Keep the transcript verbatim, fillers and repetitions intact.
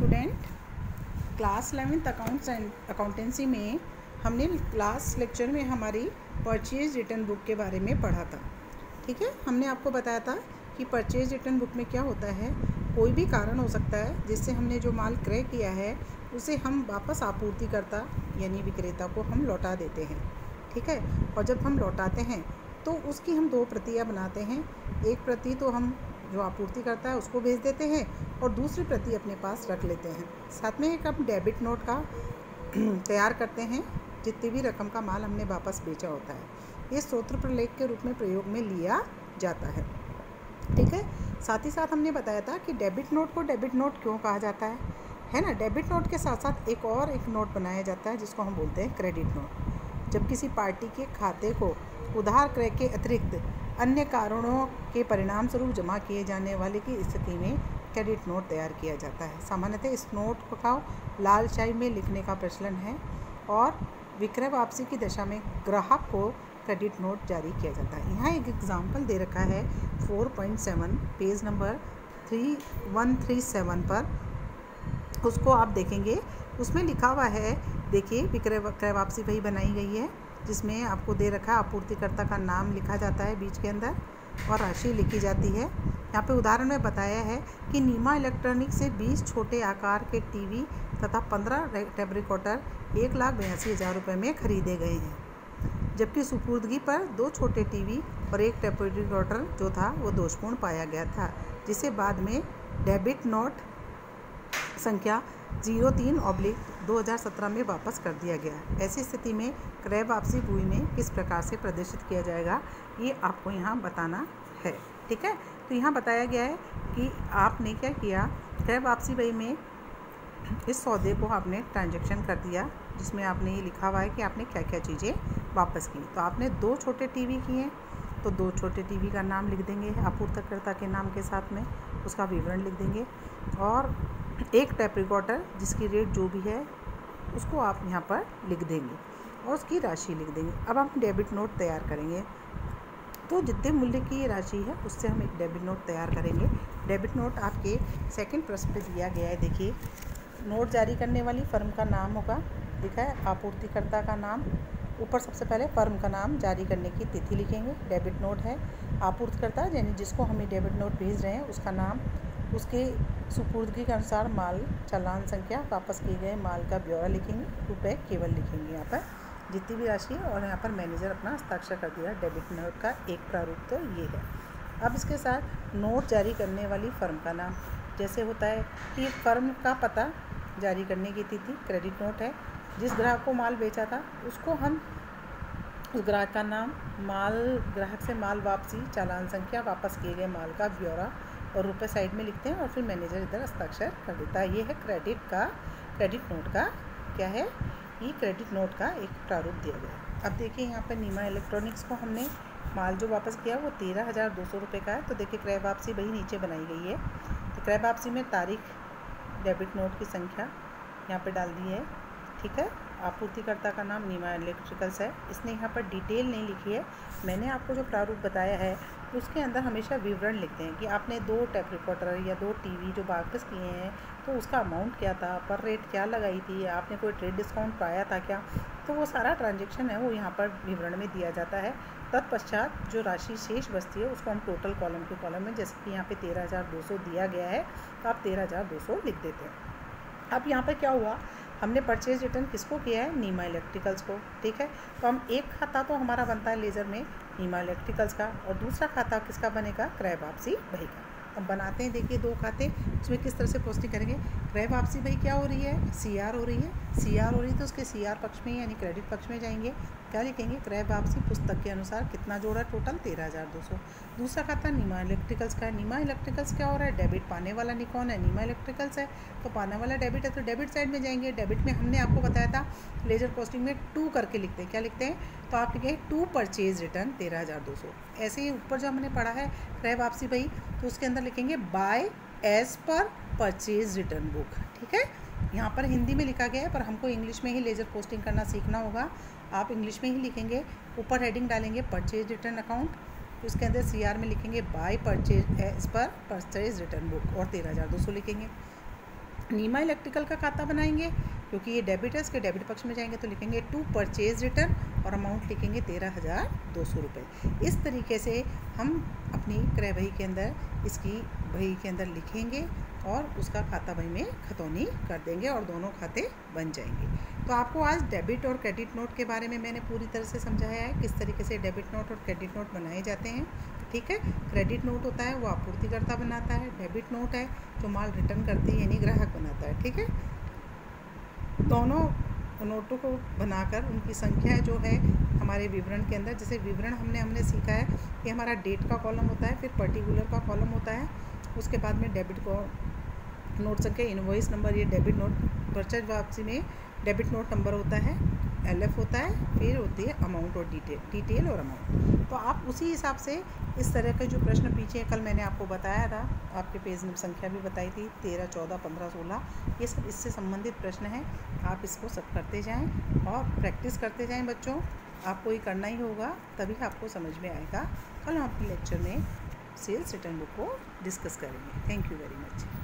Student, class eleventh accounts and accountancy में हमने class lecture में हमारी परचेज रिटर्न बुक के बारे में पढ़ा था। ठीक है, हमने आपको बताया था कि परचेज रिटर्न बुक में क्या होता है। कोई भी कारण हो सकता है जिससे हमने जो माल क्रय किया है उसे हम वापस आपूर्तिकर्ता यानी विक्रेता को हम लौटा देते हैं। ठीक है, और जब हम लौटाते हैं तो उसकी हम दो प्रतियां बनाते हैं। एक प्रति तो हम जो आपूर्ति करता है उसको भेज देते हैं और दूसरी प्रति अपने पास रख लेते हैं। साथ में एक हम डेबिट नोट का तैयार करते हैं जितनी भी रकम का माल हमने वापस बेचा होता है। ये स्रोत प्रलेख के रूप में प्रयोग में लिया जाता है। ठीक है, साथ ही साथ हमने बताया था कि डेबिट नोट को डेबिट नोट क्यों कहा जाता है है ना। डेबिट नोट के साथ साथ एक और एक नोट बनाया जाता है जिसको हम बोलते हैं क्रेडिट नोट। जब किसी पार्टी के खाते को उधार क्रय के अतिरिक्त अन्य कारणों के परिणाम स्वरूप जमा किए जाने वाले की स्थिति में क्रेडिट नोट तैयार किया जाता है। सामान्यतः इस नोट को लाल स्याही में लिखने का प्रचलन है और विक्रय वापसी की दशा में ग्राहक को क्रेडिट नोट जारी किया जाता है। यहाँ एक एग्जाम्पल दे रखा है four point seven page number three one three seven पर, उसको आप देखेंगे। उसमें लिखा हुआ है, देखिए, विक्रय क्रय वापसी वही बनाई गई है जिसमें आपको दे रखा है आपूर्तिकर्ता का नाम लिखा जाता है बीच के अंदर और राशि लिखी जाती है। यहाँ पे उदाहरण में बताया है कि नीमा इलेक्ट्रॉनिक से बीस छोटे आकार के टीवी तथा पंद्रह टेप रिकॉर्डर एक लाख बयासी हज़ार रुपये में खरीदे गए हैं, जबकि सुपुर्दगी पर दो छोटे टीवी और एक टेप रिकॉर्डर जो था वो दोषपूर्ण पाया गया था, जिसे बाद में डेबिट नोट संख्या जीरो तीन ऑब्लिक दो हज़ार सत्रह में वापस कर दिया गया। ऐसी स्थिति में क्रय वापसी बही में किस प्रकार से प्रदर्शित किया जाएगा ये आपको यहाँ बताना है। ठीक है, तो यहाँ बताया गया है कि आपने क्या किया, क्रय वापसी बही में इस सौदे को आपने ट्रांजैक्शन कर दिया जिसमें आपने ये लिखा हुआ है कि आपने क्या क्या चीज़ें वापस की। तो आपने दो छोटे टीवी किए तो दो छोटे टीवी का नाम लिख देंगे आपूर्तिकर्ता के नाम के साथ में, उसका विवरण लिख देंगे, और एक टेप रिकॉर्डर जिसकी रेट जो भी है उसको आप यहाँ पर लिख देंगे और उसकी राशि लिख देंगे। अब हम डेबिट नोट तैयार करेंगे, तो जितने मूल्य की राशि है उससे हम एक डेबिट नोट तैयार करेंगे। डेबिट नोट आपके सेकंड प्रश्न पे दिया गया है। देखिए, नोट जारी करने वाली फर्म का नाम होगा, लिखा है आपूर्तिकर्ता का नाम, ऊपर सबसे पहले फर्म का नाम, जारी करने की तिथि लिखेंगे। डेबिट नोट है, आपूर्तिकर्ता यानी जिसको हम ये डेबिट नोट भेज रहे हैं उसका नाम, उसके सुपुर्दगी के अनुसार माल, चालान संख्या, वापस किए गए माल का ब्यौरा लिखेंगे, रुपए केवल लिखेंगे यहाँ पर, जितनी भी राशि है, और यहाँ पर मैनेजर अपना हस्ताक्षर कर दिया। डेबिट नोट का एक प्रारूप तो ये है। अब इसके साथ नोट जारी करने वाली फर्म का नाम, जैसे होता है कि फर्म का पता, जारी करने की तिथि, क्रेडिट नोट है, जिस ग्राहक को माल बेचा था उसको हम उस ग्राहक का नाम, माल, ग्राहक से माल वापसी, चालान संख्या, वापस किए गए माल का ब्यौरा और रुपए साइड में लिखते हैं और फिर मैनेजर इधर हस्ताक्षर कर देता है। ये है क्रेडिट का, क्रेडिट नोट का क्या है, ये क्रेडिट नोट का एक प्रारूप दिया गया। अब देखिए, यहाँ पर नीमा इलेक्ट्रॉनिक्स को हमने माल जो वापस किया वो तेरह हज़ार दो सौ रुपये का है। तो देखिए, क्रय वापसी वही नीचे बनाई गई है। तो क्रय वापसी में तारीख, डेबिट नोट की संख्या यहाँ पर डाल दी है। ठीक है, आपूर्तिकर्ता का नाम नीमा इलेक्ट्रिकल्स है, इसने यहाँ पर डिटेल नहीं लिखी है। मैंने आपको जो प्रारूप बताया है उसके अंदर हमेशा विवरण लिखते हैं कि आपने दो टेप रिकॉर्डर या दो टीवी जो वापस किए हैं तो उसका अमाउंट क्या था, पर रेट क्या लगाई थी, आपने कोई ट्रेड डिस्काउंट पाया था क्या, तो वो सारा ट्रांजैक्शन है वो यहाँ पर विवरण में दिया जाता है। तत्पश्चात जो राशि शेष बचती है उसको हम टोटल कॉलम के कॉलम में, जैसे कि यहाँ पे तेरह हज़ार दो सौ दिया गया है तो आप तेरह हज़ार दो सौ लिख देते हैं। अब यहाँ पर क्या हुआ, हमने परचेज रिटर्न किसको किया है, नीमा इलेक्ट्रिकल्स को। ठीक है, तो हम एक खाता तो हमारा बनता है लेज़र में नीमा इलेक्ट्रिकल्स का और दूसरा खाता किसका बनेगा, क्रय वापसी बही का। अब बनाते हैं, देखिए, दो खाते, उसमें किस तरह से पोस्टिंग करेंगे। क्रय वापसी बही क्या हो रही है, सी आर हो रही है, सी आर हो रही है तो उसके सी आर पक्ष में यानी क्रेडिट पक्ष में जाएंगे, क्या लिखेंगे, क्रय वापसी पुस्तक के अनुसार कितना जोड़ा, टोटल तेरह हज़ार दो सौ। दूसरा खाता नीमा इलेक्ट्रिकल्स का है, नीमा इलेक्ट्रिकल्स क्या हो रहा है, डेबिट पाने वाला निकॉन है, नीमा इलेक्ट्रिकल्स है तो पाने वाला डेबिट है तो डेबिट साइड में जाएंगे। डेबिट में हमने आपको बताया था लेजर पोस्टिंग में टू करके लिखते हैं, क्या लिखते हैं, तो आप लिखेंगे टू परचेज रिटर्न तेरह हज़ार दो सौ। ऐसे ही ऊपर जो हमने पढ़ा है क्रय वापसी बही, तो उसके अंदर लिखेंगे by as per purchase return book. ठीक है, यहाँ पर हिंदी में लिखा गया है पर हमको इंग्लिश में ही लेजर पोस्टिंग करना सीखना होगा। आप इंग्लिश में ही लिखेंगे, ऊपर हेडिंग डालेंगे परचेज रिटर्न अकाउंट, उसके अंदर सी आर में लिखेंगे by purchase as per purchase return book और तेरह हज़ार दो सौ लिखेंगे। नीमा इलेक्ट्रिकल का खाता बनाएंगे क्योंकि ये डेबिट है, इसके डेबिट पक्ष में जाएंगे तो लिखेंगे टू परचेज रिटर्न और अमाउंट लिखेंगे तेरह हज़ार दो सौ रुपये। इस तरीके से हम अपनी क्रय बही के अंदर इसकी बही के अंदर लिखेंगे और उसका खाता बही में खतौनी कर देंगे और दोनों खाते बन जाएंगे। तो आपको आज डेबिट और क्रेडिट नोट के बारे में मैंने पूरी तरह से समझाया है किस तरीके से डेबिट नोट और क्रेडिट नोट बनाए जाते हैं। ठीक है, क्रेडिट नोट होता है वो आपूर्तिकर्ता बनाता है, डेबिट नोट है जो माल रिटर्न करती है यानी ग्राहक बनाता है। ठीक है, दोनों नोटों को बनाकर उनकी संख्या जो है हमारे विवरण के अंदर, जैसे विवरण हमने हमने सीखा है कि हमारा डेट का कॉलम होता है, फिर पर्टिकुलर का कॉलम होता है, उसके बाद में डेबिट को नोट संख्या इनवॉइस नंबर, ये डेबिट नोट परचेज वापसी में डेबिट नोट नंबर होता है, एलएफ होता है, फिर होती है अमाउंट और डिटेल डिटेल और अमाउंट। तो आप उसी हिसाब से इस तरह के जो प्रश्न पीछे कल मैंने आपको बताया था, आपके पेज में संख्या भी बताई थी तेरह चौदह पंद्रह सोलह, ये सब इससे संबंधित प्रश्न हैं। आप इसको सब करते जाएं और प्रैक्टिस करते जाएं बच्चों, आपको ये करना ही होगा तभी आपको समझ में आएगा। कल हम अपने लेक्चर में सेल्स रिटर्न बुक को डिस्कस करेंगे। Thank you very much.